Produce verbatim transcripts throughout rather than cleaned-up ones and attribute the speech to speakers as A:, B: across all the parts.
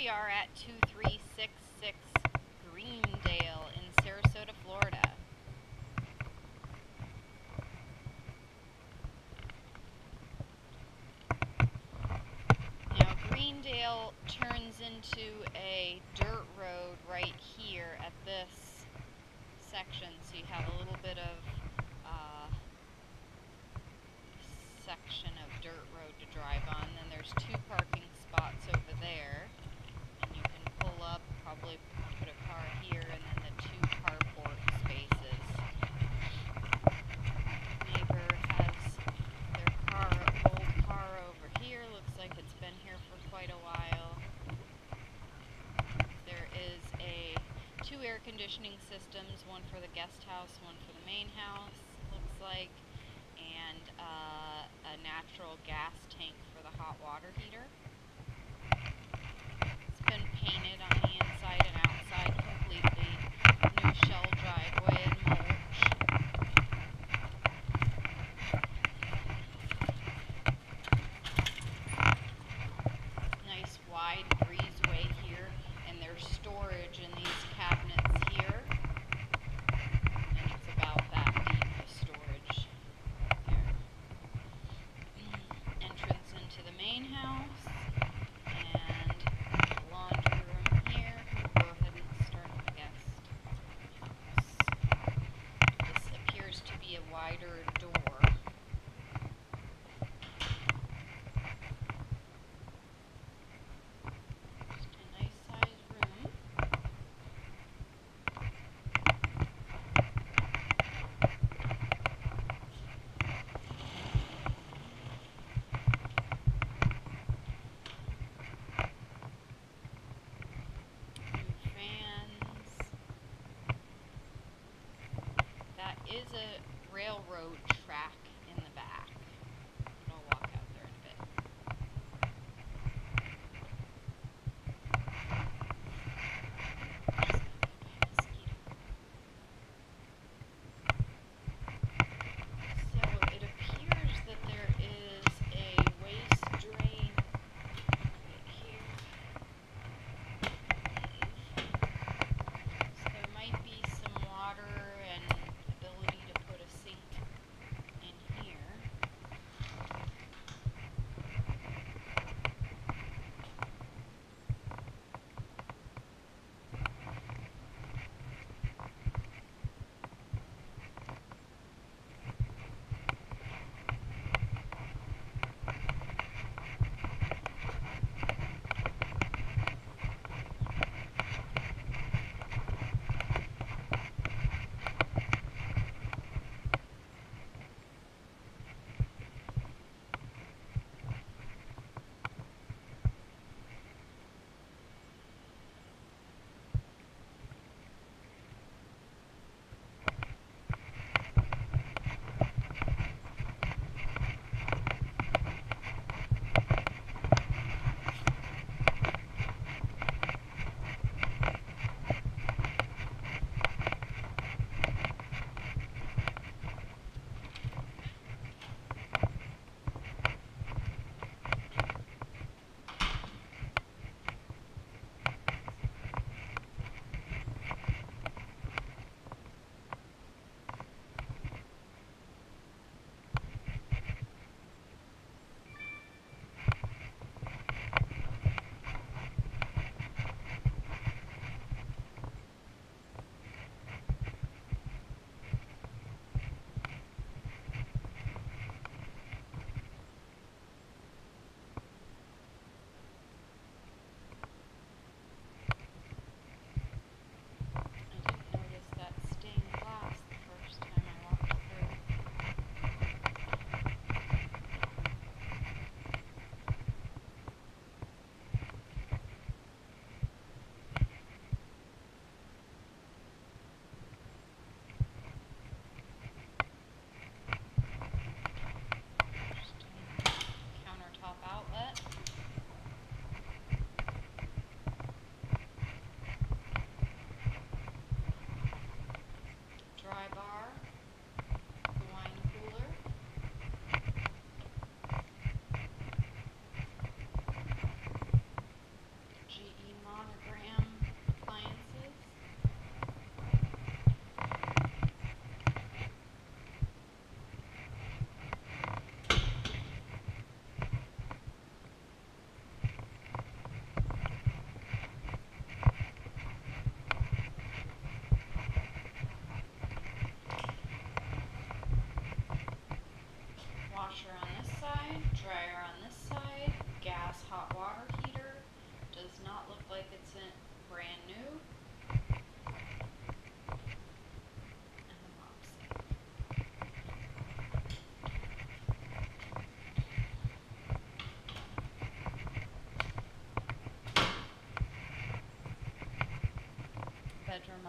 A: we are at two three six six Greendale in Sarasota, Florida. Now Greendale turns into a dirt road right here at this section, so you have a little bit of uh, section of dirt road to drive on. Then there's two parking spots over there, and you can pull up, probably put a car here, and then the two carport spaces. Neighbor has their car, old car over here. Looks like it's been here for quite a while. There is a two air conditioning systems, one for the guest house, one for the main house, looks like, and uh, a natural gas tank for the hot water heater. It's been painted on the inside and outside completely. New shell driveway and mulch. Nice wide breezeway here, and there's storage in these cabinets here. And it's about that deep of storage there. Entrance into the main house, and the laundry room here. We'll go ahead and start the guest house. This appears to be a wider door. Just a nice sized room. Fans. That is a railroad track in the back. I'll walk out there in a bit. So it appears that there is a waste drain right here. So there might be some water and ability to put a sink in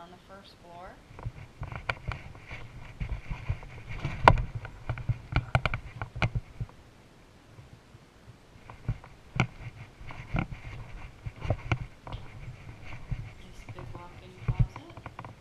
A: on the first floor. Nice big walk-in closet.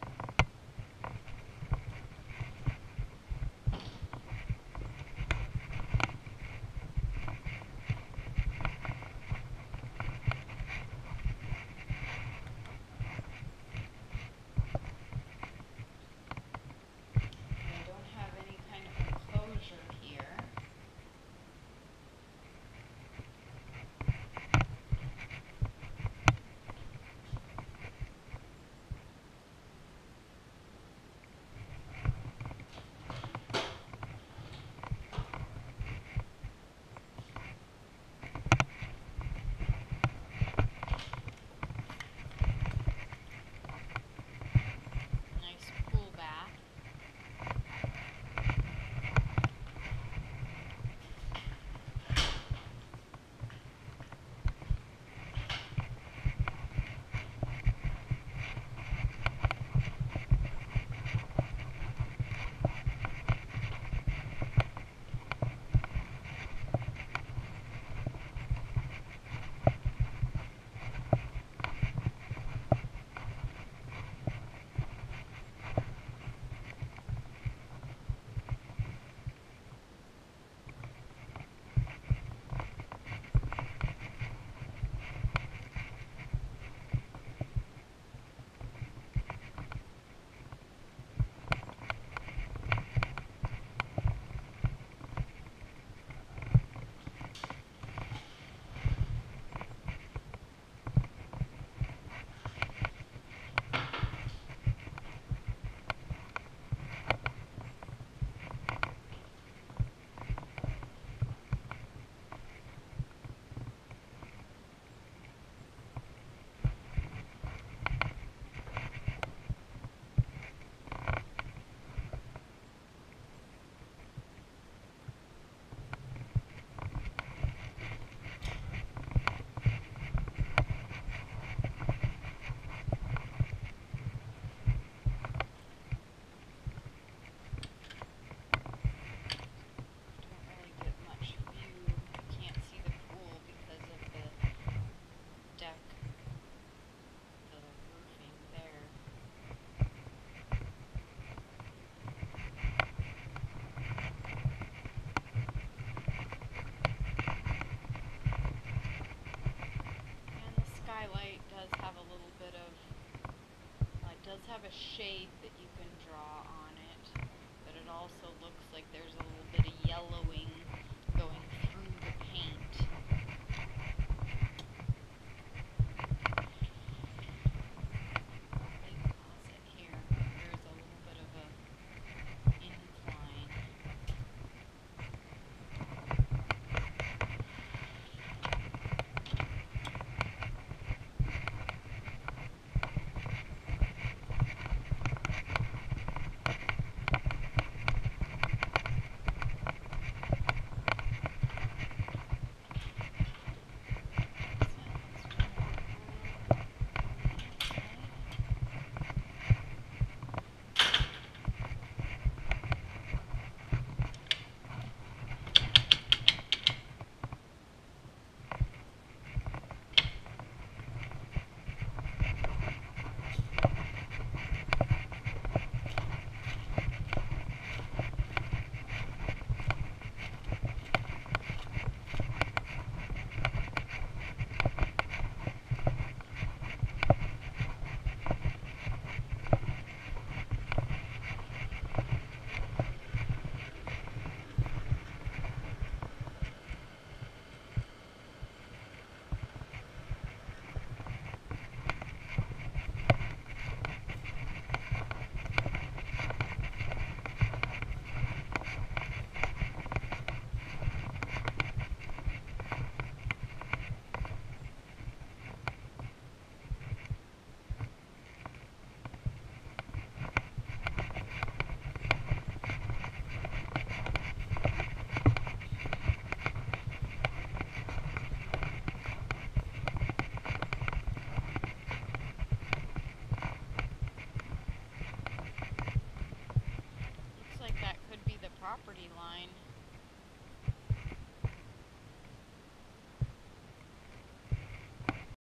A: Have a shade that you can draw on it, but it also looks like there's a little bit of yellowing